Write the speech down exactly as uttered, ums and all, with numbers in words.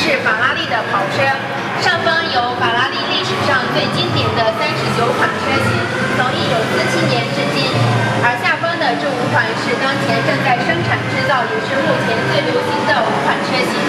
是法拉利的跑车，上方有法拉利历史上最经典的三十九款车型，从一九四七年至今。而下方的这五款是当前正在生产制造，也是目前最流行的五款车型。